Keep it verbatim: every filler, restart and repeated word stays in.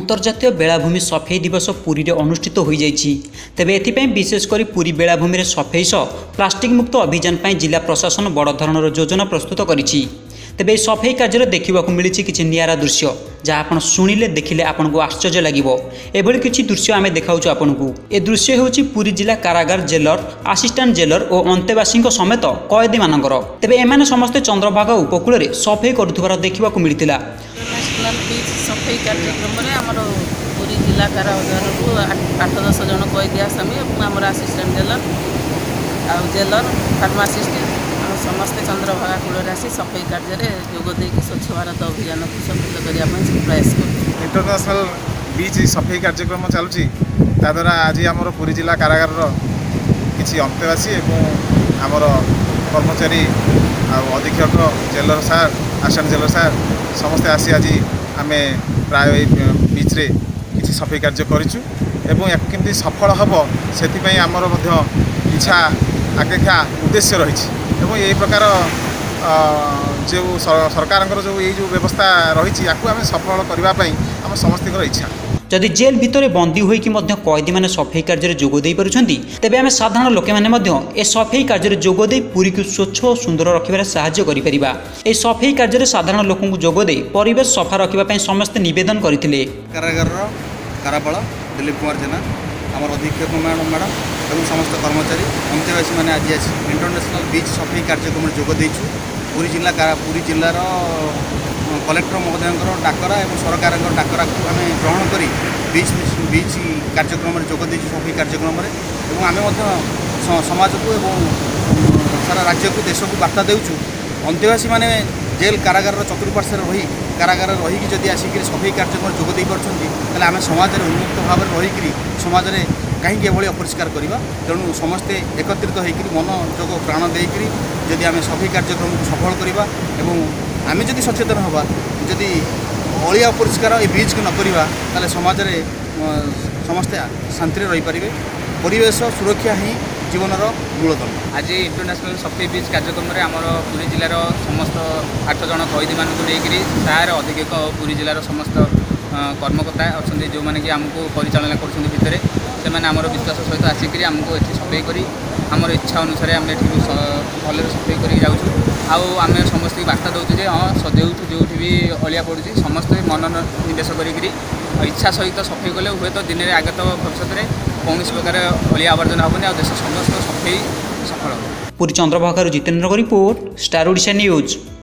अंतर्जातीय बेलाभूमि सफेई दिवस पुरी रे अनुष्ठित हो जाइछि। तेबे एथिपई विशेषकर पुरी बेलाभूमि रे सफेई सह प्लास्टिक मुक्त अभियान पर जिला प्रशासन बड़ धरणर योजना प्रस्तुत करिछि। तेबे सफेई कार्य देखा मिली किसी निरा दृश्य जहाँ आप शुणिले देखिले आपको आश्चर्य लगे। एभली किसी दृश्य आम देखा आपको। ए दृश्य होछि पुरी जिला कारागार जेलर, आसिस्टांट जेलर और अंतेवासी समेत कैदी मानकर। तेबे एमाने समस्ते चंद्रभागा उपकूल में सफेई करुथिबार देखा मिलता। नेशनल बीच सफेई कार्यक्रम में आमर पुरी जिला कारागार आठ दस जन कैदी आसामी आमर आसिस्टांट जेलर आ जेलर फार्मासीस्ट समस्ते चंद्रभागा कूल आसी सफेई कार्य जोगदे स्वच्छ भारत अभियान को सफल करने प्रयास कर इंटरनेशनल बीच सफेई कार्यक्रम चलुची द्वारा आज आमर पुरी जिला कारागार किसी अंतेवासी और आमर कर्मचारी अधीक्षक जेलर सार आसिस्टांट जेलर सार समस्ते आसी आज आम प्राय बीच रे किसी सफेई कार्य करूँ एवं या केमती सफल हम से आमर इच्छा आकांक्षा उद्देश्य रही यही प्रकार जो सरकार जो ये जो व्यवस्था रही आम सफल करने आम समस्त इच्छा। जदि जेल भितर बंदी होईकि कैदी मैंने सफेई कार्य जोगदे पार्टी तेज आम साधारण लोक मैंने सफेई कार्य जोगदे पुरी को स्वच्छ और सुंदर रखिबार साहाय्य करिपरिबा। ए सफेई कार्य साधारण लोक जोगदे परिवेश सफा रखिबा समस्ते निवेदन करथिले। कारागार कारापाल दिलीप कुमार जेना आमर अधीक्षक मैडम मैडम और समस्त कर्मचारी अंतेवासी मैंने आज इंटरनेशनल बीच सफेई कार्यक्रम में जोगदेचु। पुरी जिला पुरी जिलार कलेक्टर महोदय डाकरा और सरकार डाकरा को आम ग्रहण कर बीच बीच कार्यक्रम में जोगदेचु सफेई कार्यक्रम में आम समाज को सारा राज्य को देश को बार्ता देचु। अंतेवासी मैंने जेल कारागार चतुर्पार्श्व रही कारागार रहीकि जदि आसिक सफेई कार्यक्रम जोगदे पार्टी आम समाज में उन्मुक्त भाव रहीकि समाज में कहीं एभली अपरिष्कार करवा। तेणु समस्ते एकत्रित होकर मन जोग प्राण देकर जदि आम सफेई कार्यक्रम को सफल करवा एवं आम जदि सचेतन हवा जदि अलिया अपरिष्कार ये बीच को नकरिबा ताले समाज में समस्ते शांति रही पारे। परिवेश सुरक्षा ही जीवनर मूलधन। आज इंटरनेशनल सफेई बीच कार्यक्रम में आमर पुरी जिलार समस्त आठ जन कैदी मानक लेकर सार अधीक्षक पुरी जिलार समस्त कर्मकर्ता अच्छा जो मैंने कि आमको परिचालना कर आमर विश्वास सहित आसिक आमको ये सफेई कर आमर इच्छा अनुसार आम भल सफेई कर आम समस्त बार्ता दूसरे हाँ सदैव जो भी अलिया पड़ू समस्ते मन निवेश कर इच्छा सहित सफेई कले हुए तो दिन में आगत भविष्य में कौन प्रकार अलिया आवर्जन हेनी आ देश समस्त सफेई सफल हो। Puri Chandrabhaga Jitendra report star Odisha news.